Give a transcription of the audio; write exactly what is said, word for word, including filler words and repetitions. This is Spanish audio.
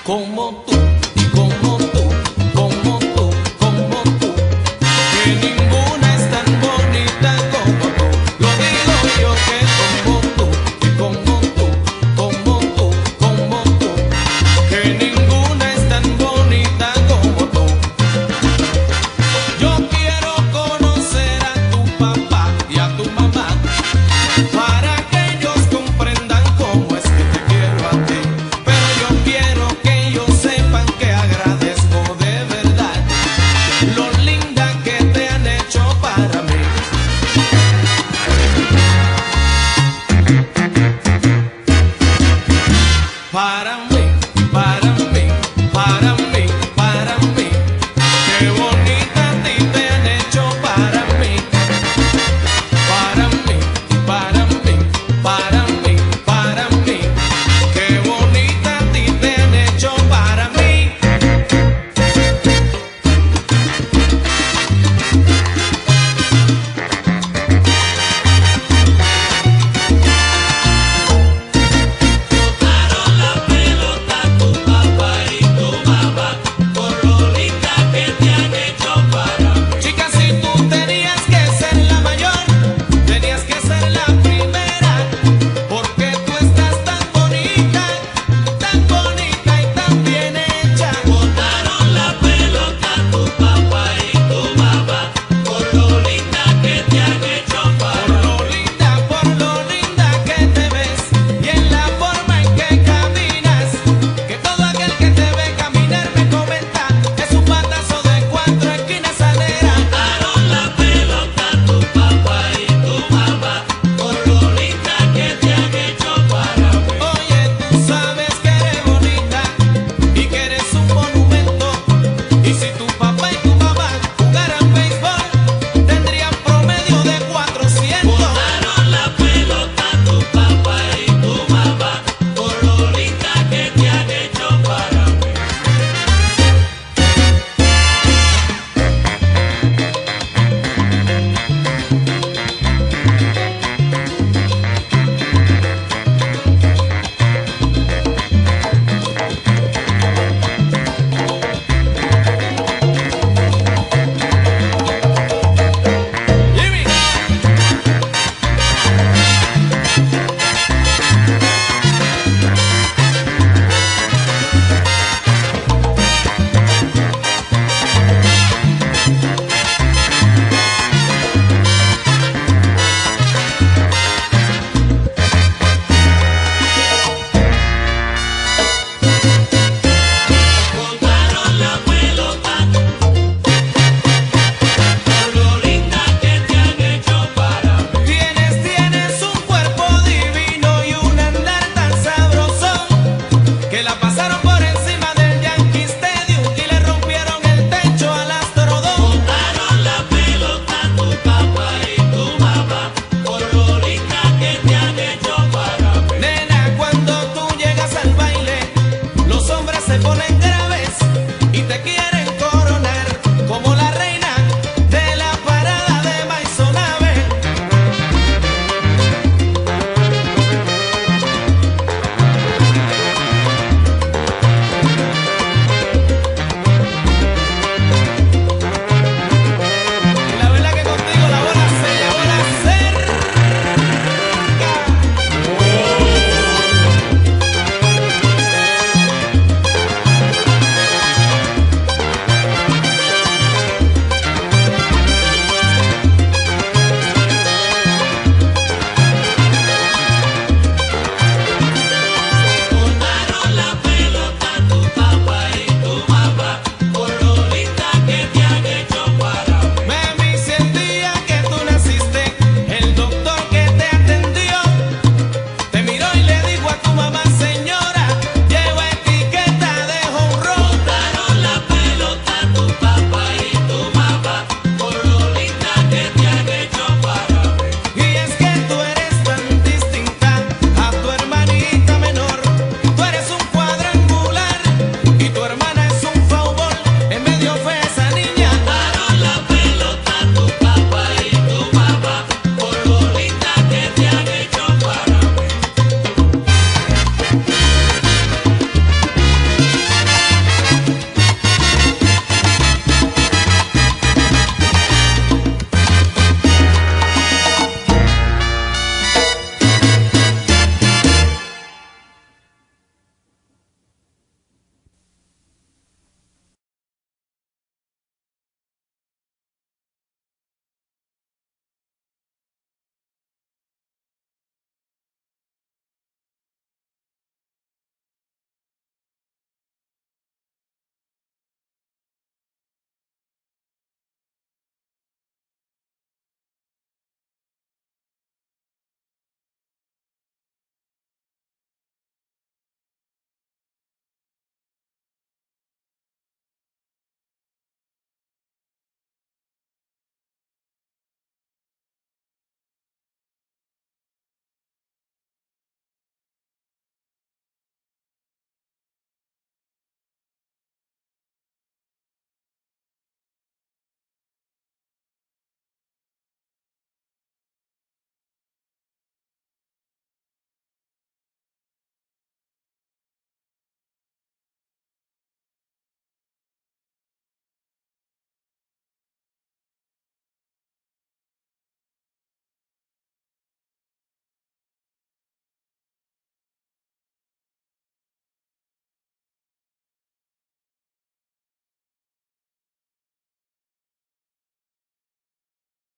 como tú, como tú, como tú, como tú, que ninguna es tan bonita como tú. Lo digo yo que como tú, como tú, como tú, como tú, que ninguna es tan bonita como tú. Yo quiero conocer a tu papá y a tu mamá para que ellos comprendan cómo es que te quiero a ti. Pero yo quiero que ellos sepan que agradezco de verdad lo linda que te han hecho para mí. Para mí, para mí, para mí.